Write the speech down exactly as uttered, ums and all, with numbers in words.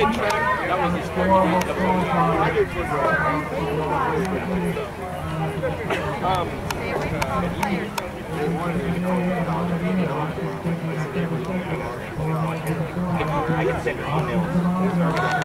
That was his first um, I can send an email.